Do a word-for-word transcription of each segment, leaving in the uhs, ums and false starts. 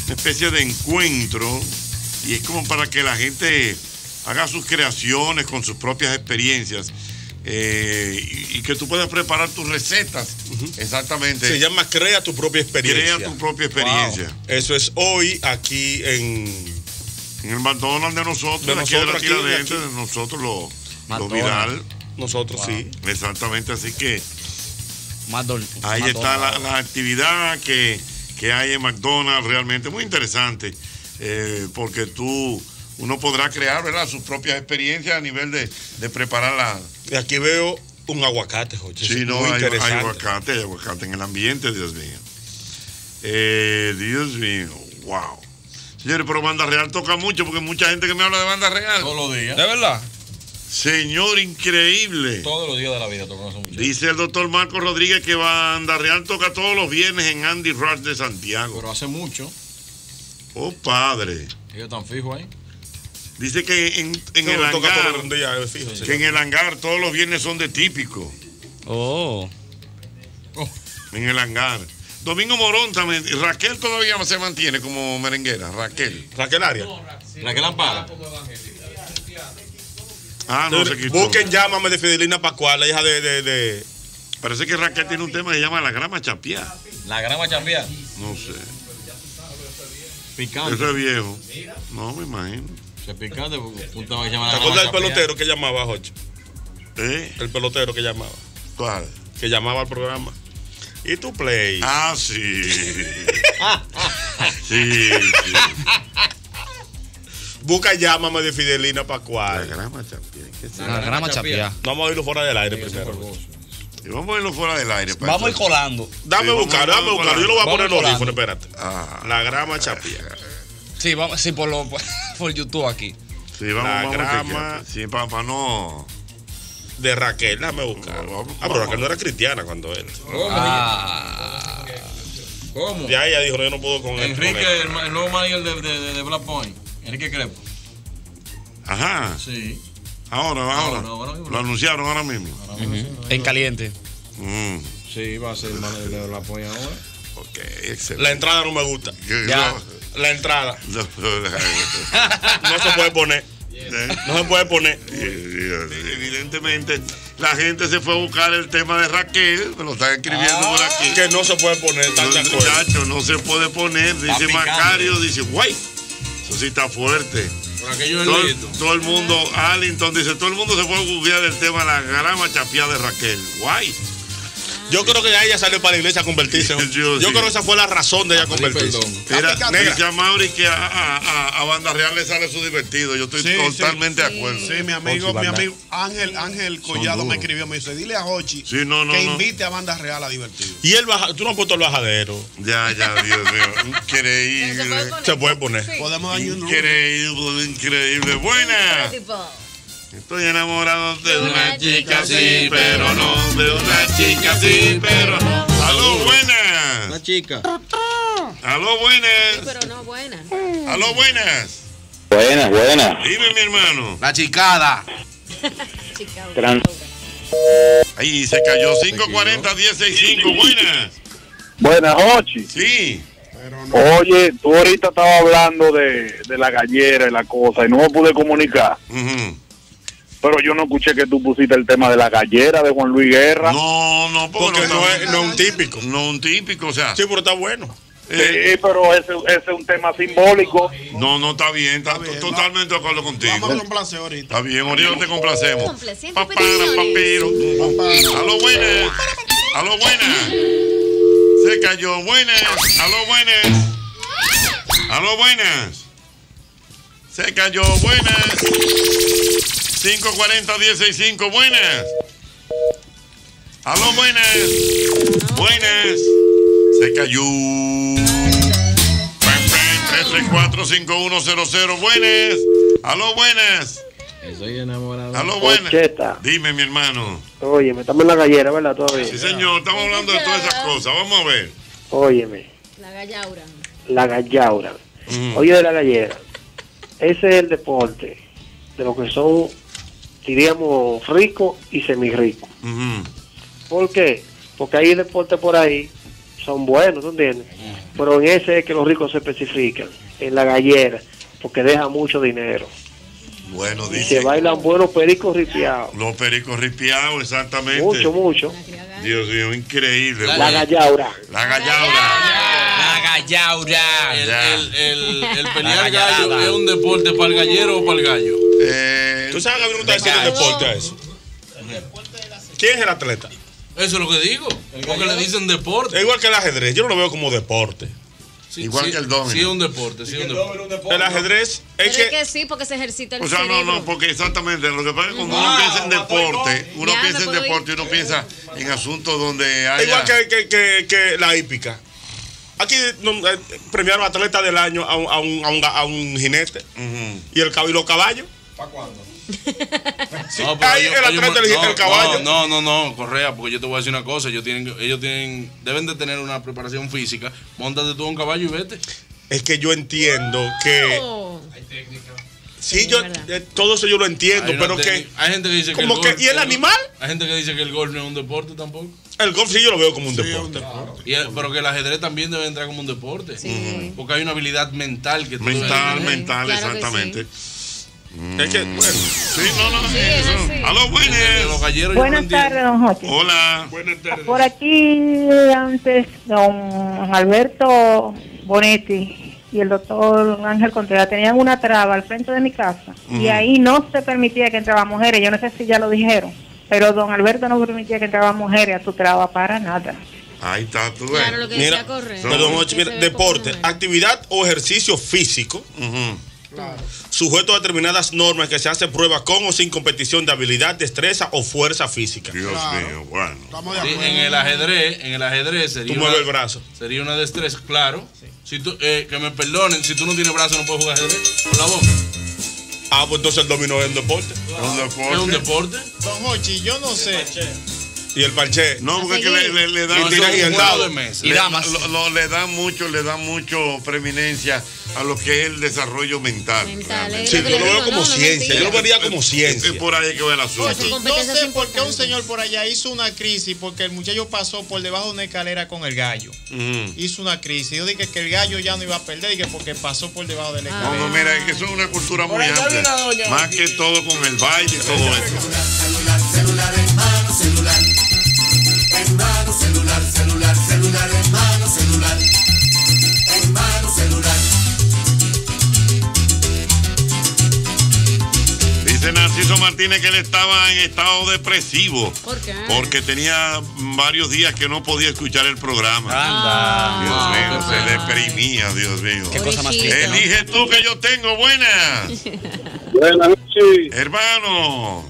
una especie de encuentro, y es como para que la gente haga sus creaciones con sus propias experiencias. Eh, y, y que tú puedas preparar tus recetas. Uh-huh. Exactamente. Se llama Crea tu propia experiencia. Crea tu propia experiencia. Wow. Eso es hoy aquí en... En el McDonald's de nosotros, de aquí nosotros, de la Tiradentes, de nosotros los lo Vidal. Nosotros wow. sí. Exactamente, así que McDonald's. ahí McDonald's. está la, la actividad que, que hay en McDonald's, realmente muy interesante, eh, porque tú, uno podrá crear, ¿verdad?, sus propias experiencias a nivel de, de preparar la... Y aquí veo un aguacate, Joche. Sí, no, hay, hay aguacate, hay aguacate en el ambiente, Dios mío. Eh, Dios mío, wow. Señores, pero Banda Real toca mucho porque mucha gente que me habla de Banda Real. Todos los días. ¿De verdad? Señor, increíble. Todos los días de la vida tocan eso mucho. Dice el doctor Marco Rodríguez que Banda Real toca todos los viernes en Andy Rush de Santiago. Pero hace mucho. Oh, padre. Ellos están fijos ahí. Dice que en, en no, el hangar, un día, fijo, que en el hangar todos los viernes son de típico. Oh. oh. En el hangar. Domingo Morón también. Raquel todavía se mantiene como merenguera. Raquel. Raquel Aria. No, Raquel Ampara. Ah, no, se quitó. Busquen Llámame de Fidelina Pascual, la hija de, de, de... Parece que Raquel tiene un tema que se llama La Grama Chapiá. La Grama Chapiá. No sé. Picante. Eso es viejo. No, me imagino. Se picante porque un tema que se llama La ¿Te acuerdas del pelotero que llamaba, Joche? ¿Eh? El pelotero que llamaba. ¿Cuál? Que llamaba al programa. ¿Y tu play? Ah, sí. sí, sí. Busca Llámame de Fidelina Pascual. La Grama Chapiá. La, la Grama Chapiá. Vamos a irlo fuera del aire primero. Y vamos a irlo fuera del aire. Vamos a ir colando. Dame sí, buscar, dame buscar. Yo lo voy a poner en los audífonos, espérate. Ah, la Grama Chapiá. Sí, vamos, sí, por, lo, por YouTube aquí. Sí, vamos, la vamos Grama. Sí, papá, no. De Raquel, déjame buscar. No, vamos, ah, pero Raquel no era cristiana cuando él. ¿Cómo? Ah. ¿Cómo? Ya ella dijo, yo no puedo con Enrique, él. el, el nuevo manager de, de, de, de Black Point. Enrique Crepo. Ajá. Sí. Ahora, ahora. No, no, ahora mismo. Lo anunciaron ahora mismo. Ahora mismo uh-huh. sí, En caliente. Mm. Sí, va a ser el manager de Black Point ahora. Ok, excelente. La entrada no me gusta. Ya. La entrada. No, no se puede poner. No se puede poner. Evidentemente, la gente se fue a buscar el tema de Raquel. Me lo están escribiendo ah, por aquí. Que no se puede poner. No, muchacho, no se puede poner. Dice Macario, dice, guay. Eso sí está fuerte. Por aquello todo, el todo el mundo, Arlington dice, todo el mundo se fue a googlear el tema de la Grama Chapiá de Raquel. Guay. Yo creo que ya ella salió para la iglesia a convertirse. Yo, Yo sí. creo que esa fue la razón de ella convertirse. Mira, dice a Mauri que a, a, a Banda Real le sale su divertido. Yo estoy sí, totalmente sí. de acuerdo. Sí, mi amigo, mi amigo Ángel, Ángel Collado me escribió, me dice, dile a Hochi sí, no, no, que no. invite a Banda Real a divertido. Y él baja, tú no has puesto el bajadero. Ya, ya, Dios mío. Increíble. Se puede poner. Sí. Podemos dar un Increíble, increíble. Buena. Estoy enamorado de una chica, sí, pero no. De una chica, sí, pero no. Aló, buenas. Una chica. Aló, buenas. Sí, pero no buenas. Aló, buenas. Buenas, buenas. Dime, mi hermano. La chicada. Gran... Ahí se cayó. cinco cuarenta, diez sesenta y cinco. Buenas. Buenas, Ochi. Sí. No. Oye, tú ahorita estabas hablando de, de la gallera y la cosa y no me pude comunicar. Uh-huh. Pero yo no escuché que tú pusiste el tema de la gallera de Juan Luis Guerra. No, no, porque no, no, es, no es un típico. No un típico, o sea. Sí, pero está bueno. Eh, sí, pero ese, ese es un tema simbólico. No, no, está bien, está, está bien, totalmente de acuerdo contigo. Vamos a complacer ahorita. Está bien, ahorita te complacemos. Complaciente Papara, papiro. Aló, buenas. Aló, buenas. Se cayó, buenas. Aló, buenas. Aló, buenas. Se cayó, buenas. cinco cuarenta, diez sesenta y cinco, buenas. Aló, buenas. Buenas. Se cayó. tres tres cuatro, cinco uno cero cero, buenas. Aló, buenas. Estoy enamorado. Aló, buenas. Ocheta. Dime, mi hermano. Óyeme, estamos en la gallera, ¿verdad? Todavía. Sí, señor, estamos hablando de todas esas cosas. Vamos a ver. Óyeme. La gallaura. La gallaura. Mm. Oye, de la gallera. Ese es el deporte de lo que son, diríamos, ricos y semirricos. Uh-huh. ¿Por qué? Porque hay deporte por ahí, son buenos, ¿tú entiendes? Pero en ese es que los ricos se especifican, en la gallera, porque deja mucho dinero. Bueno, Y dice. se bailan buenos pericos ripiados. Los pericos ripiados, exactamente. Mucho, mucho. Dios mío, increíble. La, bueno. la gallaura. La gallaura. La gallaura. El, Ya. el, el, el La pelear gallarada. gallo es un deporte para el gallero o para el gallo. Eh, ¿Tú sabes que a mí no me está diciendo deporte a eso? ¿Quién es el atleta? Eso es lo que digo. Porque le dicen deporte. Es igual que el ajedrez, yo no lo veo como deporte. Sí, igual sí, que el domino. Sí, es un deporte. Sí, es un deporte. El ajedrez Pero es es que que sí, porque se ejercita el o sea, no, cerebro. no, porque exactamente lo que pasa es que cuando Wow, uno piensa en deporte, uno Ya, piensa ¿me en puedo deporte y uno piensa en asuntos donde es haya. igual que, que, que, que la hípica. Aquí no, eh, premiaron atleta del año a un, a un, a un, a un jinete Ujú. y, el, cab- y los caballos. ¿Para cuándo? Sí, No, pero ahí ellos- el ellos atleta me- elige no, el caballo. No, no, no, no, Correa, porque yo te voy a decir una cosa. Ellos tienen, que- ellos tienen, deben de tener una preparación física. Móntate tú a un caballo y vete. Es que yo entiendo que. Oh. Sí, Sí, yo. es verdad. eh, todo eso yo lo entiendo, Hay una pero que. técnica- hay gente que dice que como el que- golf- ¿y el animal? Hay gente que dice que el golf no es un deporte tampoco. El golf sí yo lo veo como un deporte. Y el- pero que el ajedrez también debe entrar como un deporte. Sí. Porque hay una habilidad mental que tú debes Mental, tener. mental, Claro que exactamente. Es que, bueno. Sí, no, no, Sí, es eso. así. A los Los buenos. galleros yo no Buenas entiendo. tardes, don Joche. Hola. Por aquí antes, don Alberto Bonetti y el doctor Ángel Contreras tenían una traba al frente de mi casa y ahí no se permitía que entraban mujeres. Yo no sé si ya lo dijeron, pero don Alberto no permitía que entraban mujeres a su traba para nada. Ahí está, tú ves. Claro, lo que Mira, decía correr. perdón, Ochi, Que mira, se ve como deporte, mujer. actividad o ejercicio físico, Ujú. sujeto a determinadas normas que se hace prueba con o sin competición de habilidad, destreza o fuerza física. Dios mío, bueno. Estamos de Sí, acuerdo. en el ajedrez, en el ajedrez sería Tú una, mueves el brazo. sería una destreza, claro. Si tú, eh, que me perdonen, si tú no tienes brazo no puedes jugar ajedrez con la boca. Ah, pues entonces el dominó es un deporte. Es un deporte. Es un deporte. Don Hochi, yo no sé. Y el parche. No, porque es que le, le, le dan, No, tira eso y es el un juego dado. de mesa. Y le, damas. lo- lo- le dan mucho, le dan mucho preeminencia a lo que es el desarrollo mental. Mental, realmente. eh, Sí, lo que yo le lo veo digo, como no, no es ciencia. Yo lo mentira. vería como Es ciencia. por ahí que va el asunto. Esas No competencias sé por qué un importantes. señor por allá hizo una crisis porque el muchacho pasó por debajo de una escalera con el gallo. Ujú. Hizo una crisis. Yo dije que el gallo ya no iba a perder, dije porque pasó por debajo de la No, escalera. no, mira, es que eso es una cultura muy ahí amplia. una doña Más aquí. que todo con el baile y todo eso. Dice Narciso Martínez que él estaba en estado depresivo ¿Por qué? porque tenía varios días que no podía escuchar el programa. Anda. Dios mío, Ah. se deprimía, Dios mío. Qué cosa más Pobrecito. triste. Elige tú que yo tengo, buenas. Buenas noches. Hermano.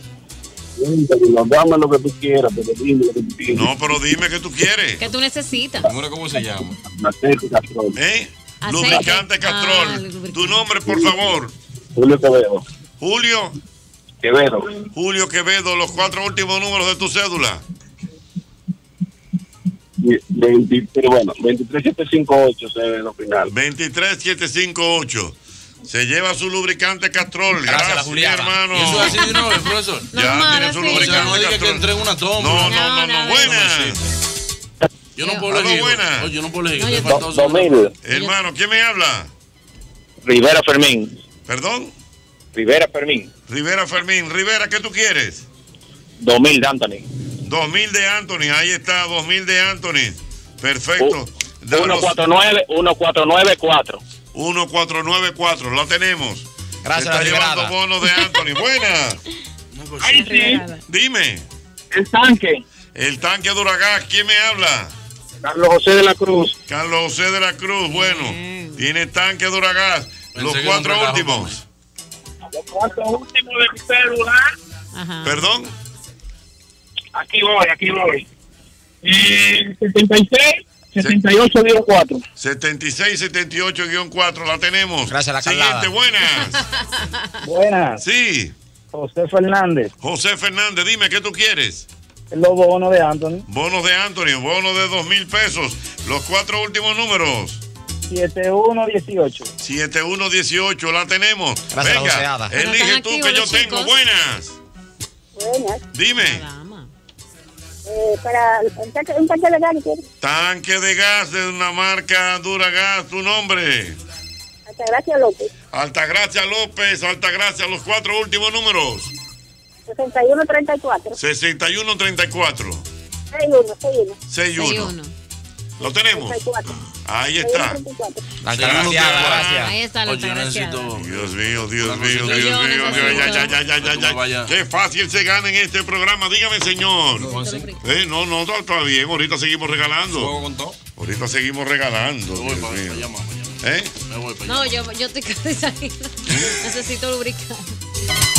Dame lo que tú quieras, pero dime lo que tú quieras. No, pero dime qué tú quieres. ¿Qué tú necesitas? Mira cómo se llama. Aceite, Castrol. ¿Eh? Aceite. Lubricante Ah, Castrol. lubricante. Tu nombre, por favor. Julio Quevedo. Julio. Quevedo. Julio Quevedo, los cuatro últimos números de tu cédula. veintitrés, bueno, veintitrés siete cinco ocho se ve lo final. veintitrés siete cinco ocho. Se lleva su lubricante Castrol. Gracias, Gracias, la Juliana. hermano. Y eso es así de una vez, profesor. No, Ya mano, tiene su sí. O sea, lubricante no diga que Castrol. entré en una toma. No, no, no, No, no. nada. Buenas. Yo no Yo. puedo Aló, elegir. buena. Oye, yo no puedo elegir. No, me yo- falta Dos dos mil. segundos. Hermano, ¿quién me habla? Rivera Fermín. Perdón. Rivera Fermín. Rivera Fermín. Rivera, ¿qué tú quieres? dos mil de Anthony. dos mil de Anthony. Ahí está, dos mil de Anthony. Perfecto. Danos- uno cuatro nueve, uno cuatro nueve cuatro. uno cuatro nueve cuatro, la tenemos. Gracias, Se está la llevando liberada. bonos de Anthony. Buena. Ahí sí, Dime. el tanque. El tanque Duragás, ¿quién me habla? Carlos José de la Cruz. Carlos José de la Cruz. Bueno, tiene tanque Duragás. Los Pensé que cuatro era un relajo, últimos. Los cuatro últimos de mi celular. Ajá. Perdón. Aquí voy, aquí voy. Eh, setenta y seis, setenta y ocho, cuatro. setenta y seis setenta y ocho guión cuatro, la tenemos. Gracias, la Siguiente, calada. buenas. Buenas. Sí. José Fernández. José Fernández, dime, ¿qué tú quieres? Los bonos de Anthony. Bonos de Anthony, bonos de dos mil pesos. Los cuatro últimos números. siete uno dieciocho. siete uno dieciocho, la tenemos. Gracias, la Venga, doceada. elige Pero están tú activos que yo los tengo. chicos. Buenas. Buenas. Dime. Dama. Eh, para un tanque, un tanque de gas, ¿quiere? Tanque de gas de una marca Duragas, tu nombre. Altagracia López. Altagracia López, Altagracia, los cuatro últimos números. sesenta y uno treinta y cuatro. sesenta y uno treinta y cuatro. sesenta y uno, sesenta y uno. ¿Lo tenemos? sesenta y cuatro. Ahí está. Altagracia, gracias. Ahí está la Altagracia. Dios mío, Dios mío, Dios Yo mío, Dios mío, ya, ya, ya, ya, ya, ya. Vaya. Qué fácil se gana en este programa, dígame, señor. Eh, no, no, todo está bien, ahorita seguimos regalando. Ahorita seguimos regalando. Me voy Dios para mío. allá, mamá. ¿Eh? Me voy para allá. No, yo, yo estoy casi saliendo. Necesito lubricar.